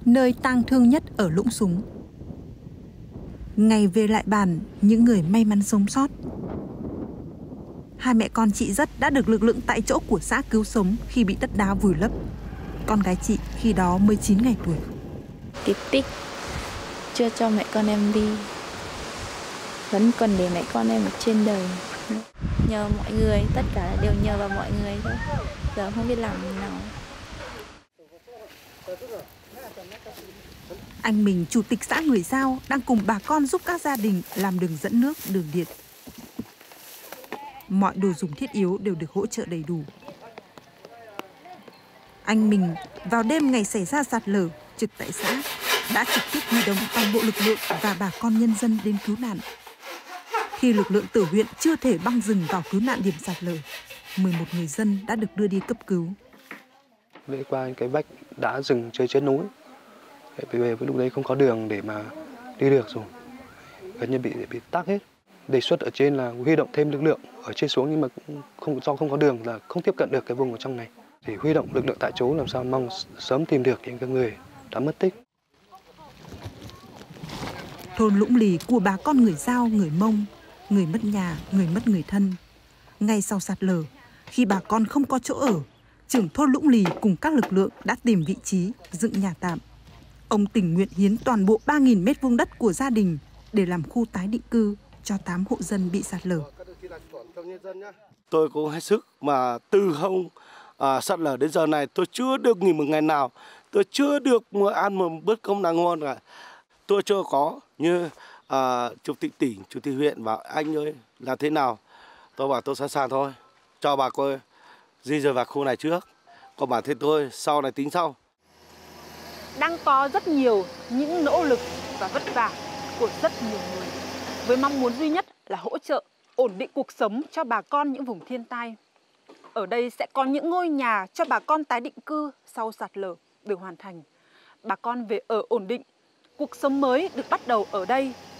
nơi tang thương nhất ở Lũng Súng. Ngày về lại bản, những người may mắn sống sót. Hai mẹ con chị Rất đã được lực lượng tại chỗ của xã cứu sống khi bị đất đá vùi lấp. Con gái chị khi đó mới 9 ngày tuổi. Cái tích chưa cho mẹ con em đi, vẫn còn để mẹ con em ở trên đời. Nhờ mọi người, tất cả đều nhờ vào mọi người thôi. Giờ không biết làm thế nào. Anh Mình, chủ tịch xã Người Dao, đang cùng bà con giúp các gia đình làm đường dẫn nước, đường điện. Mọi đồ dùng thiết yếu đều được hỗ trợ đầy đủ. Anh Mình vào đêm ngày xảy ra sạt lở trực tại xã đã trực tiếp huy động toàn bộ lực lượng và bà con nhân dân đến cứu nạn. Khi lực lượng tử huyện chưa thể băng rừng vào cứu nạn điểm sạt lở, 11 người dân đã được đưa đi cấp cứu. Về qua cái vách đá rừng chơi trên núi, về lúc đấy không có đường để mà đi được rồi, gần như bị tắc hết. Đề xuất ở trên là huy động thêm lực lượng ở trên xuống, nhưng mà do không có đường là không tiếp cận được cái vùng ở trong này. Thì huy động lực lượng tại chỗ làm sao mong sớm tìm được những người đã mất tích. Thôn Lũng Lì của bà con người Dao, người Mông, người mất nhà, người mất người thân. Ngay sau sạt lở, khi bà con không có chỗ ở, trưởng thôn Lũng Lì cùng các lực lượng đã tìm vị trí dựng nhà tạm. Ông tình nguyện hiến toàn bộ 3.000 mét vuông đất của gia đình để làm khu tái định cư cho 8 hộ dân bị sạt lở. Tôi cũng hết sức mà từ hôm sạt lở đến giờ này tôi chưa được nghỉ một ngày nào, tôi chưa được ăn một bữa cơm nào ngon cả. Tôi chưa có như chủ tịch tỉnh, chủ tịch huyện bảo anh ơi làm thế nào. Tôi bảo tôi sẵn sàng thôi, cho bà con di rời vào khu này trước, còn bản thân tôi sau này tính sau. Đang có rất nhiều những nỗ lực và vất vả của rất nhiều người với mong muốn duy nhất là hỗ trợ ổn định cuộc sống cho bà con những vùng thiên tai. Ở đây sẽ có những ngôi nhà cho bà con tái định cư sau sạt lở được hoàn thành. Bà con về ở ổn định, cuộc sống mới được bắt đầu ở đây